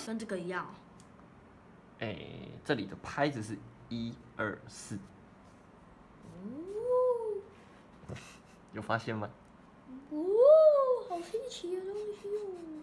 跟这个一样。 这里的拍子是1、2、4。有发现吗？ 好新奇的东西哦。